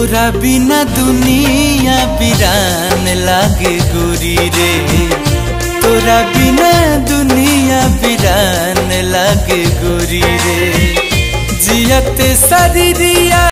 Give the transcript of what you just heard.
तोरा बिना दुनिया वीरान लागे गोरी रे, तोरा बिना दुनिया वीरान लागे गोरी रे। जियत शरीरिया